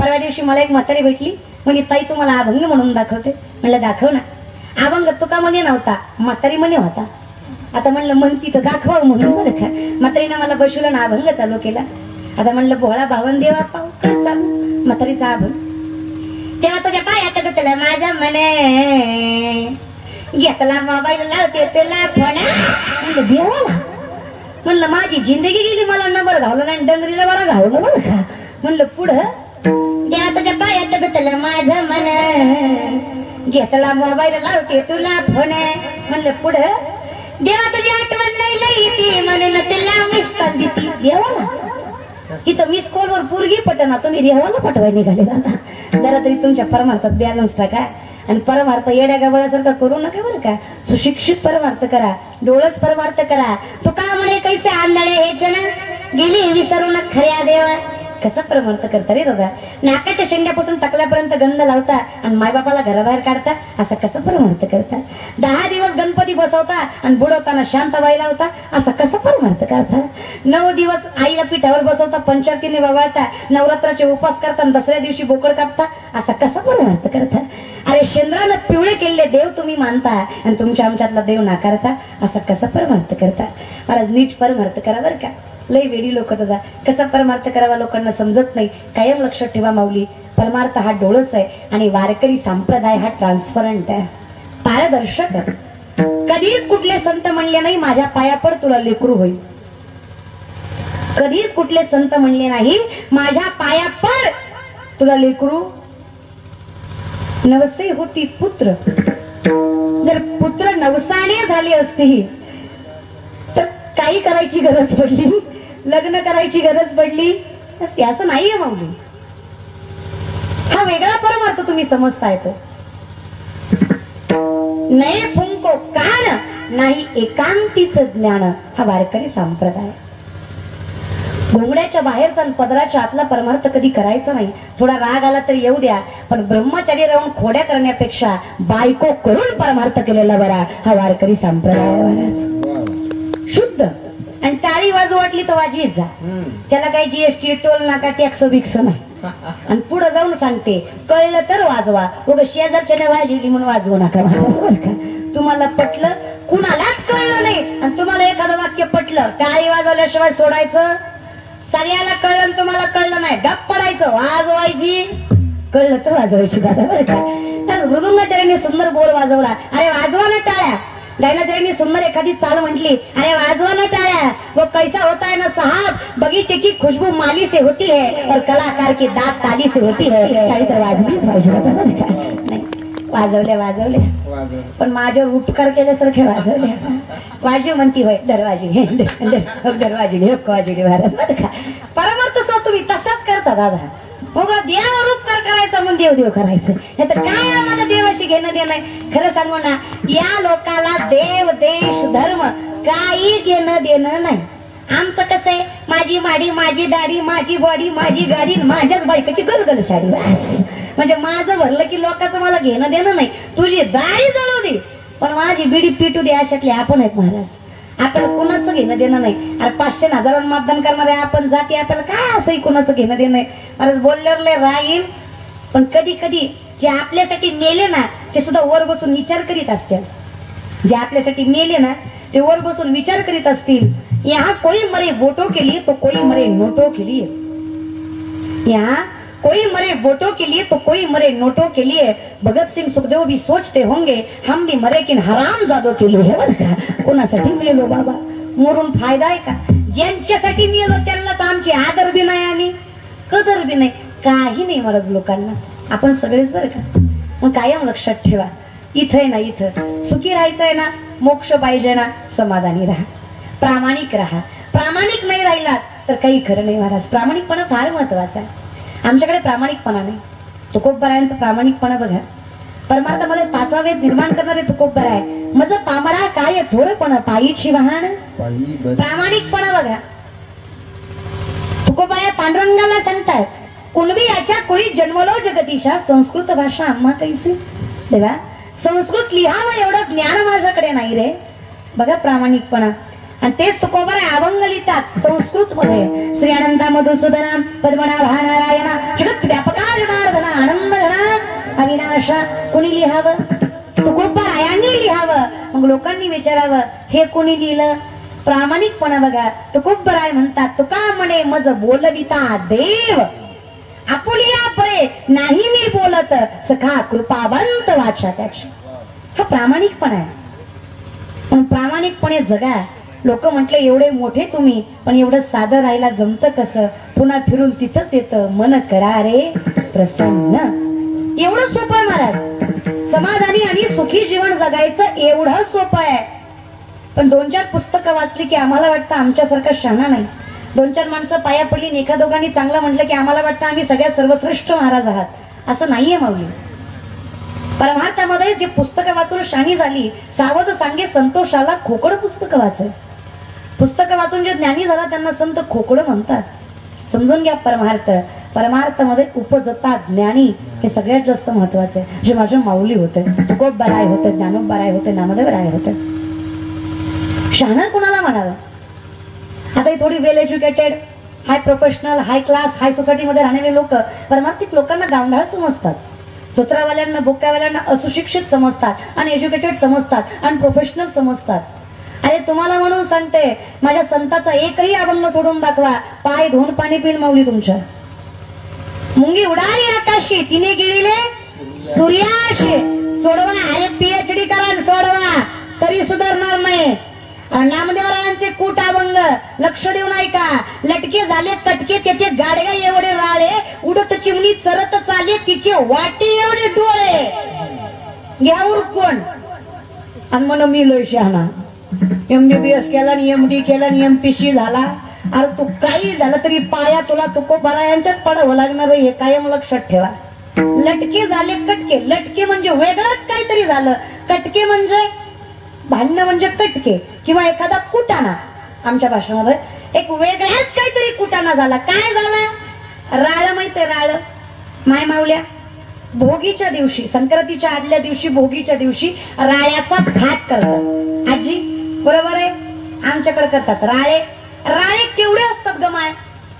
परवा दिवशी मला एक म्हातारी भेटली, म्हणजे ताई तुम्हाला अभंग म्हणून दाखवते. म्हणलं दाखव ना. अभंग तुका म्हणे नव्हता, म्हातारी म्हणे होता. आता म्हणलं म्हणती तर दाखवा म्हणून बरं का. म्हातारीनं मला बसवलं ना, अभंग चालू केला. आता म्हणलं भोळा भावन देवा पाहू काय चालू. म्हातारीचा अभंग. तेव्हा तुझ्या पायात गुतलं माझं म्हणे, घेतला मोबाईल लावते तुला फोन. म्हणलं देवाला. म्हणलं माझी जिंदगी गेली, मला नंबर घावला नाही, डंगरीला बरा घावलं बरं का. म्हणलं पुढं देवा तुझ्या पायात गुतलं माझं म्हणे, घेतला मोबाईल लावते तुला फोन. म्हणलं पुढं देवा तुझी आठवण लई ती म्हणून तुला मिस कॉल देती. देवाला. इथं मिस कॉल वर पोरगी पटना, तुम्ही देवाला पटवाय निघाले दादा. जरा तरी तुमच्या परमार्थात बॅलन्स टाका आणि परमार्थ येड्या गबळासारखा करू नका बरं का. सुशिक्षित परमार्थ करा, डोळस परमार्थ करा. तो का म्हणे कैसे आंधळे हे जण गेली विसरून खऱ्या देवा. कसा परमार्थ करता रे दादा. नाकाच्या शेंड्यापासून टकल्यापर्यंत गंध लावता आणि मायबापाला घराबाहेर काढता. असा कसा परमार्थ करता. 10 दिवस गणपती बसवता आणि बुडवताना शांताबाई लावता. असा कसा परमार्थ करता. 9 दिवस आईला पिठावर बसवता, पंचारतीने ववाळता, नवरात्राचे उपास करता आणि दसऱ्या दिवशी बोकड कापता. असा कसा परमार्थ करता. अरे शेंद्रानं पिवळे केलेले देव तुम्ही मानता आणि तुमच्या आमच्यातला देव नाकारता. असा कसा परमार्थ करता. महाराज नीट परमार्थ करा बरं का. लय वेडी लोक दादा. कसा परमार्थ करावा लोकांना समजत नाही. कायम लक्षात ठेवा माऊली, परमार्थ हा डोळस आहे आणि वारकरी संप्रदाय हा ट्रान्सपरंट आहे, पारदर्शक आहे. कधीच कुठले संत म्हणले नाही माझ्या पायापड तुला लेकरू होईल. कधीच कुठले संत म्हणले नाही माझ्या पायापड तुला लेकरू. नवसे होती पुत्र. जर पुत्र नवसाने झाली असती तर काही करायची गरज पडली, लग्न करायची गरज पडली असती. असं नाहीये माऊली. हा वेगळा परमार्थ तुम्ही समजता येतो. नये फुंको कान नाही एकांतीच ज्ञान हा वारकरी संप्रदाय. घोंगड्याच्या बाहेरचा पदराच्या आतला परमार्थ कधी करायचा नाही. थोडा राग आला तरी येऊ द्या, पण ब्रह्मचारी राहून खोड्या करण्यापेक्षा बायको करून परमार्थ केलेला बरा हा वारकरी संप्रदाय. शुद्ध. आणि टाळी वाजू वाटली तर वाजवीत जा. त्याला काही जीएसटी टोल नाका टॅक्स बिक्स नाही. आणि पुढे जाऊन सांगते कळलं तर वाजवा, उगा शेजारच्याने वाजवली म्हणून वाजवू नका. बरं का. तुम्हाला पटलं, कुणालाच कळलं नाही आणि तुम्हाला एखादं वाक्य पटलं, टाळी वाजवल्याशिवाय सोडायचं. सगळ्याला कळलं तुम्हाला कळलं नाही, गप पडायचं. वाजवायची, कळलं तर वाजवायची दादा. बरं का. मृदुंगाचार्याने सुंदर बोल वाजवला, अरे वाजवा ना टाळ्या. गायलाचार्याने सुंदर एखादी चाल म्हटली, अरे वाजवा ना टाळ्या. वो कैसा होता है ना साहब, बगीचे की खुशबू माली से होती है और कलाकार की दात ताली से होती है. टाळी तर वाजलीच पाहिजे. नाही वाजवले वाजवले, पण माझ्यावर उपकार केल्यासारखे वाजवले. वाजू म्हणती होय दरवाजी दरवाजी वाजवली महाराज. बरं का. परमार्थ सो तुम्ही तसाच करता दादा. बघा देवावर उपकार करायचा म्हणून देव देव करायचं. तर काय आम्हाला देवाशी घेणं देणं आहे. खरं सांगू ना, या लोकाला देव देश धर्म काही घेणं देणं नाही. आमचं कसं आहे, माझी माडी माझी दाढी माझी बॉडी माझी गाडी माझ्याच बायकोची गलगल साडी. म्हणजे माझं भरलं की लोकांचं मला घेणं देणं नाही. तुझी दाढी जळू दे पण माझी बिडी पिटू दे, अशातले आपण आहेत महाराज. आपण कुणाचं घेणं देणं नाही. अरे 500 हजारांना मतदान करणारे आपण जाती, आपल्याला काय असंही कुणाचं घेणं देणं नाही. महाराज बोलल्यावर लय राग येईल, पण कधी कधी जे आपल्यासाठी मेले ना ते सुद्धा वर बसून विचार करीत असतील. जे आपल्यासाठी मेले ना ते वर बसून विचार करीत असतील, यहाँ कोई मरे वोटों के लिए तो कोई मरे नोटों के लिए. यहाँ कोई मरे वोटों के लिए तो कोई मरे नोटों के लिए. भगत सिंह सुखदेव भी सोचते होंगे हम भी मरे किन हरामजादों के लिए. बरं का. कोणासाठी मेलो बाबा, मरून फायदा आहे का. ज्यांच्यासाठी मेलो त्यांनाच आमची आदर बी नाही आणि कदर बी नाही, काही नाही महाराज लोकांना. आपण सगळेच बरं का. मग कायम लक्षात ठेवा, इथं आहे ना, इथं सुखी राहायचं आहे ना, मोक्ष पाहिजे ना, समाधानी राहा, प्रामाणिक राहा. प्रामाणिक नाही राहिलात तर काही खरं नाही महाराज. प्रामाणिकपणा फार महत्वाचा आहे. आमच्याकडे प्रामाणिकपणा नाही. तुकोबरायांचा प्रामाणिकपणा बघा. परमार्थामध्ये 5वा वेद निर्माण करणारे तुकोबरा आहे. मज पामरा काय थोरपण पायीची वाहन. प्रामाणिकपणा बघा. तुकोबरा पांडुरंगाला सांगतात, कुणबी याच्या कोळी जन्मलो जगदीशा, संस्कृत भाषा आम्हा कैसी. देवा संस्कृत लिहावं एवढं ज्ञान माझ्याकडे नाही रे. बघा प्रामाणिकपणा. आणि तेच तुकोबरा अभंग लिहितात संस्कृत मध्ये. श्री अनंता मधुसूदना पद्मनाभा नारायणा जगत व्यापका भाषा कोणी लिहावं? तुकोबारायांनी लिहावं. मग लोकांनी विचारावं हे कोणी लिहिलं? प्रामाणिकपणा बघा. तुकोबराय म्हणतात तुका म्हणे मज बोलविता देव, आपुलिया परे नाही मी बोलत, सखा कृपावंत वाचात्याक्ष. हा प्रामाणिकपणा आहे. पण प्रामाणिकपणे जगा. लोक म्हटले एवढे मोठे तुम्ही, पण एवढं साधं राहायला जमतं कसं? पुन्हा फिरून तिथंच येतं मन करा रे प्रसन्न. एवढं सोपं आहे महाराज. समाधानी आणि सुखी जीवन जगायचं एवढं सोपं आहे. पण 2-4 पुस्तकं वाचली की आम्हाला वाटतं आमच्यासारखा शहाणा नाही. 2-4 माणसं पाया पडली, एका दोघांनी चांगलं म्हटलं की आम्हाला वाटतं आम्ही सगळ्यात सर्वश्रेष्ठ महाराज आहात. असं नाहीये माऊली. परमार्थामध्ये जे पुस्तकं वाचून शाणी झाली, सावध सांगे संतोषाला खोकड पुस्तकं वाच. पुस्तकं वाचून जे ज्ञानी झाला त्यांना संत खोकड म्हणतात. समजून घ्या परमार्थ. परमार्थामध्ये उपजता ज्ञानी हे सगळ्यात जास्त महत्वाचे. जे माझे माऊली होते, तुकोबराय होते, ज्ञानोबराय होते, नामदेवराय होते. शहाणा कुणाला म्हणावं? आता ही थोडी well educated, high professional, high class, high society मध्ये राहणारे लोक परमार्थिक लोकांना गावंढाळ समजतात. धोत्रावाल्यांना, बोक्यावाल्यांना अशिक्षित समजतात आणि एज्युकेटेड समजतात आणि प्रोफेशनल समजतात. अरे तुम्हाला म्हणून सांगते, माझ्या संताचा एकही अभंग सोडून दाखवा, पाय धुवून पाणी पिल माऊली तुमच्या. मुंगी उडाली आकाशी, तिने गिळले सूर्याशी. सोडवा, अरे PhD करा सोडवा तरी सुधारणार नाही. नामदेवरायांचे कूट अभंग लक्ष देऊन ऐका. लटके झाले कटके त्याचे गाडगा एवढे राळे, उडत चिमणी चरत चाले तिचे वाटे एवढे डोळे. घ्यावर कोण? आणि म्हण मी लय शहाणा, MBBS केला आणि MD केला आणि MPC झाला. अरे तू काही झालं तरी पाया तुला तुकोबरायांच्याच पडावं लागणार हे कायम लक्षात ठेवा. लटके झाले कटके. लटके म्हणजे वेगळंच काहीतरी झालं. कटके म्हणजे भांडणं म्हणजे कटके किंवा एखादा कुटाणा. आमच्या भाषेमध्ये एक वेगळाच काहीतरी कुटाणा झाला. काय झाला? राळ माहितीये? राळ माय मावल्या भोगीच्या दिवशी, संक्रांतीच्या आदल्या दिवशी, भोगीच्या दिवशी राळ्याचा भात करतात. आजी बरोबर आहे, आमच्याकडे करतात राळे. राळे केवढे असतात ग माय?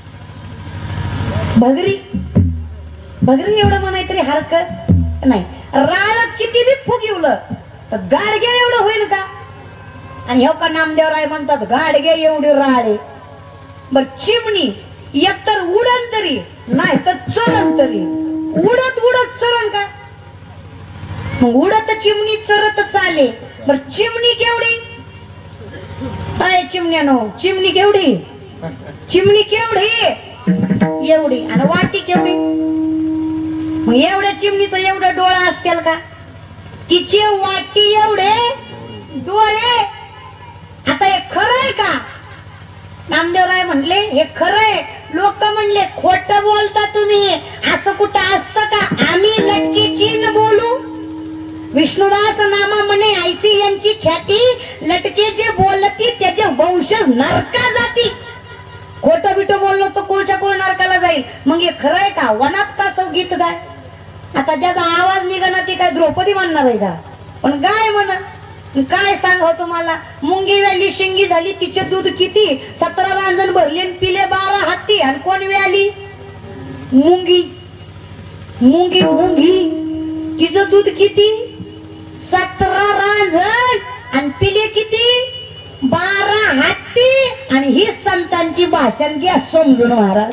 भगरी भगरी एवढं म्हणाय तरी हरकत नाही. राळ किती बी फुगिवलं तर गाडगे एवढं होईल का? आणि हो का नामदेवराय म्हणतात गाडगे एवढे राळे. बर चिमणी एकतर उडन तरी नाही तर चरण तरी. उडत उडत चरण का? मग उडत चिमणी चरत चाले. बर चिमणी केवढी? काय चिमण्यानो, चिमणी केवढी? चिमणी केवढी? एवढी. आणि वाटी केवढी? मग एवढ्या चिमणीचं एवढं डोळा असतील का? तिचे वाटी एवढे डोळे. आता हे खरंय का? नामदेवराय म्हणले हे खरंय. लोक म्हणले खोट बोलता तुम्ही, असं कुठं असतं का? आम्ही लटकेची न बोलू. विष्णुदास नामा म्हणे ऐसी यांची ख्याती, लटके जे बोलती त्याचे वंशज नरका जाती. खोटं बिटं बोललो तर कोळच्या कोळ नरकाला जाईल. मग हे खरंय का? वनात का सौ गीत गाय. आता ज्याचा आवाज निघणार ती काय द्रौपदी म्हणणार आहे का? पण गाय म्हणा. काय सांगाव तुम्हाला, मुंगी व्याली शिंगी झाली, तिचे दूध किती? 17 रांजण भरली पिले 12 हाती. आणि कोण व्याली? मुंगी. मुंगी मुंगी तिचं दूध किती? 17 रांजण आणि पिले किती? 12 हाती. आणि ही संतांची भाषण घ्या समजून महाराज.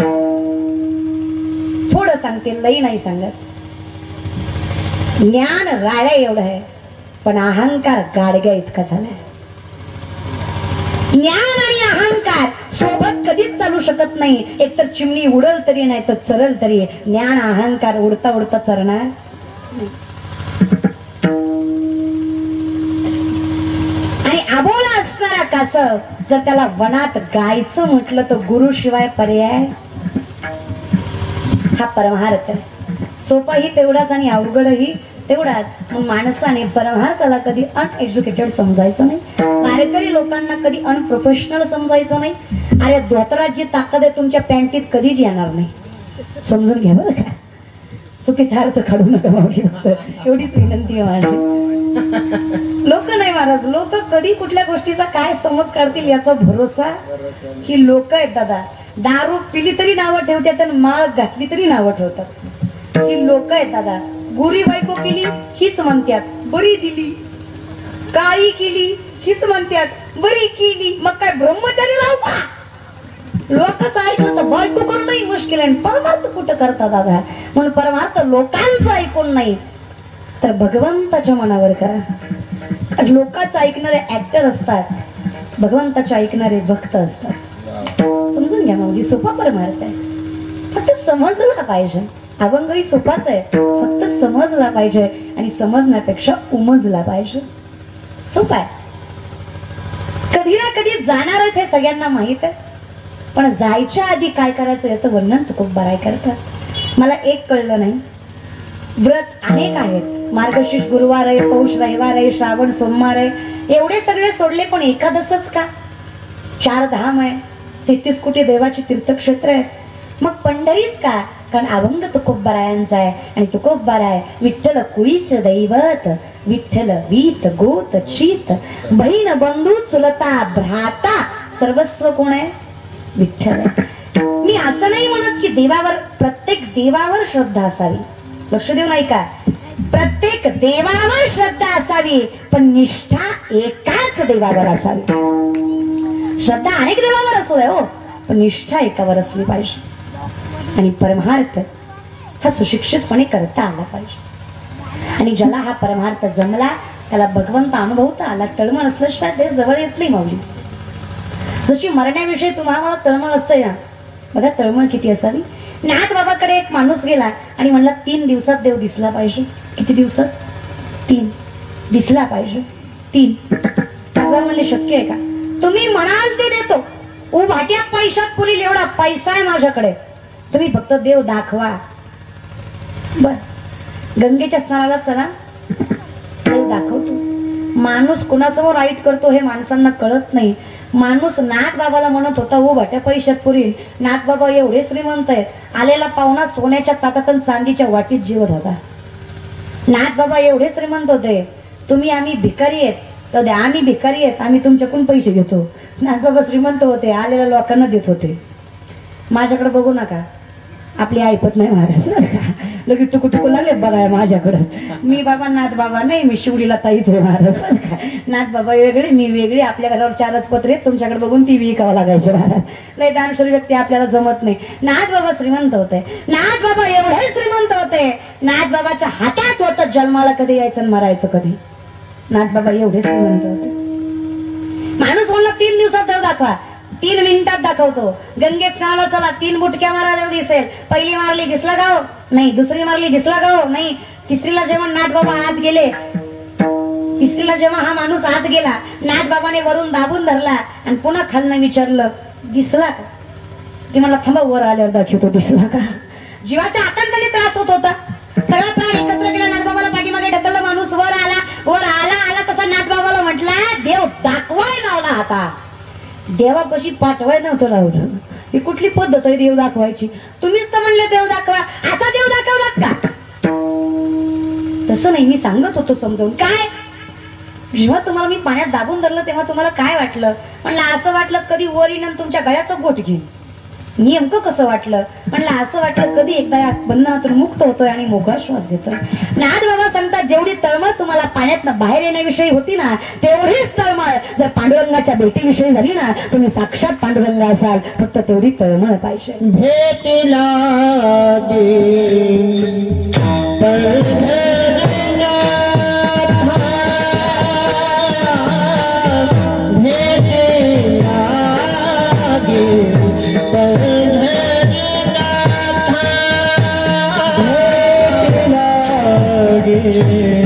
थोडं सांगते, लई नाही सांगत. ज्ञान राळ्या एवढं आहे, पण अहंकार गाडग्या इतका झालाय. ज्ञान आणि अहंकार सोबत कधीच चालू शकत नाही. एकतर चिमणी उडल तरी नाही तर चरल तरी. ज्ञान अहंकार उडता उडता चरणार. आणि अबोला असणारा कासव जर त्याला वनात गायचं म्हटलं तर गुरु शिवाय पर्याय. हा परमार्थ सोपाही तेवढाच आणि अवघडही तेवढाच. मग माणसाने परमार्थाला कधी अनएज्युकेटेड समजायचं नाही. कार्यकारी लोकांना कधी अनप्रोफेशनल समजायचं नाही. अरे धोत्रात जी ताकद आहे तुमच्या पॅन्टीत कधीच येणार नाही. समजून घ्या बरं का. चुकीचा अर्थ काढू नका मावशी. एवढीच विनंती आहे माझी. लोक नाही महाराज, लोक कधी कुठल्या गोष्टीचा काय समज काढतील याचा भरोसा. ही लोक आहेत दादा. दारू पिली तरी नावं ठेवतात आणि माळ घातली तरी नावं ठेवतात. ही लोक आहेत दादा. गोरी बायको केली हीच म्हणतात बरी दिली, काळी केली हीच म्हणतात बरी केली. मग काय ब्रह्मचारी राहू का? लोकच ऐकलं तर बायको करणंही मुश्किल आहे. परमार्थ कुठं करता दादा? म्हणून परमार्थ लोकांचं ऐकून नाही तर भगवंताच्या मनावर करा. लोकांचं ऐकणारे ऍक्टर असतात, भगवंताचे ऐकणारे भक्त असतात. समजून घ्या माऊली, सोपा परमार्थ आहे. फक्त समजला पाहिजे. अभंगही सोपाच आहे, फक्त समजला पाहिजे आणि समजण्यापेक्षा उमजला पाहिजे. सोपा आहे. कधी ना कधी जाणार आहेत हे सगळ्यांना माहित आहे, पण जायच्या आधी काय करायचं याचं वर्णन तुकोबा करतात. मला एक कळलं नाही. व्रत अनेक आहेत, मार्गशीर्ष गुरुवार आहे, पौष रविवार आहे, श्रावण सोमवार आहे, एवढे सगळे सोडले पण एकादशच का? 4 धाम आहे, 33 कोटी देवाची तीर्थक्षेत्र आहेत. मग पंढरीच का? कारण अभंग तुकोबारायांचा आहे आणि तुकोबाराय विठ्ठल कुळीच दैवत, विठ्ठल वीत गोत चीत, बहीण बंधू चुलता भ्राता सर्वस्व कोण आहे? विठ्ठल. मी असं नाही म्हणत की देवावर, प्रत्येक देवावर श्रद्धा असावी. लक्ष देऊन ऐका, प्रत्येक देवावर श्रद्धा असावी पण निष्ठा एकाच देवावर असावी. श्रद्धा अनेक देवावर असू द्या हो, पण निष्ठा एकावर असली पाहिजे. आणि परमार्थ हा सुशिक्षितपणे करता आला पाहिजे. आणि ज्याला हा परमार्थ जमला त्याला भगवंत अनुभवता आला. तळमळ असल्याशिवाय ते जवळ येत नाही माऊली. जशी मरण्याविषयी तुम्हाला तळमळ असते ना, बघा तळमळ किती असावी. नाथ बाबाकडे एक माणूस गेला आणि म्हणला 3 दिवसात देव दिसला पाहिजे. किती दिवसात? 3 दिसला पाहिजे. 3 बाबा म्हणले शक्य आहे का? तुम्ही म्हणाल ते देतो. भाट्या पैशात पुरील एवढा पैसा आहे माझ्याकडे, तुम्ही फक्त देव दाखवा. बर, गंगेच्या स्नानाला चला, देव दाखवतो. माणूस कुणासमोर राईट करतो हे माणसांना कळत नाही. माणूस नाथ बाबाला म्हणत होता भाट्या पैशात पुरील. नाथ बाबा एवढे श्रीमंत आहेत, आलेला पाहुणा सोन्याच्या ताटात आणि चांदीच्या वाटीत जेवत होता. नाथ बाबा एवढे श्रीमंत होते, तुम्ही आम्ही भिकारी आहेत तर द्या, आम्ही भिकारी आहेत आम्ही तुमच्याकडून पैसे घेतो. नाथ बाबा श्रीमंत होते, आलेल्या लोकांना देत होते. माझ्याकडे बघू नका, आपली ऐपत नाही महाराज. लगेच टुकू टुकू लागले बघाय माझ्याकडं. मी बाबा नाथ बाबा नाही, मी शिवडीला ताईच आहे महाराज. नाथ बाबा वेगळे, मी वेगळी. आपल्या घरावर 4च पत्रे, तुमच्याकडे बघून ती विकावं लागायचे महाराज. लय दानशूर व्यक्ती आपल्याला जमत नाही. नाथ बाबा श्रीमंत होते. नाथ बाबा एवढे श्रीमंत होते, नाथ बाबाच्या हातात होतं जन्माला कधी यायचं आणि मरायचं कधी. नाथ बाबा एवढे श्रीमंत होते. माणूस म्हणला 3 दिवसात देव दाखवा, 3 मिनिटात दाखवतो. गंगे स्नानाला चला, 3 बुटक्या मारा देव दिसेल. पहिली मारली दिसला गाव नाही, दुसरी मारली दिसला गाव नाही, तिसरीला जेव्हा नाथ बाबा आत गेले, तिसरीला जेव्हा हा माणूस आत गेला, नाथ बाबाने वरून दाबून धरला आणि पुन्हा खालनं विचारलं दिसला का? ती म्हणला थांबा वर आल्यावर दाखवतो दिसला का. जीवाच्या आकांताने त्रास होत होता. सगळा प्राण एकत्र केला, नाथ बाबाला पाठीमागे ढकललं. माणूस वर आला, वर आला आला तसा नाथ बाबाला म्हटला देव दाखवाय लावला आता. देवापाशी पाठवाय नव्हतं लावलं. ही कुठली पद्धत आहे देव दाखवायची? तुम्हीच तर म्हणले देव दाखवा, असा देव दाखवलात का? तसं नाही, मी सांगत होतो समजावून. काय जेव्हा तुम्हाला मी पाण्यात दाबून धरलं तेव्हा तुम्हाला काय वाटलं? म्हणलं असं वाटलं कधी वर येईन तुमच्या गळ्याचं गोठ घेईन. नेमकं कसं वाटलं? म्हणलं असं वाटलं कधी एकदा या बंधनातून मुक्त होतोय आणि मोकळा श्वास घेतोय. नाथ बाबा सांगतात जेवढी तळमळ तुम्हाला पाण्यातनं बाहेर येण्याविषयी होती ना, तेवढीच तळमळ जर पांडुरंगाच्या भेटीविषयी झाली ना, तुम्ही साक्षात पांडुरंग असाल. फक्त तेवढी तळमळ पाहिजे. भेटीला Yeah.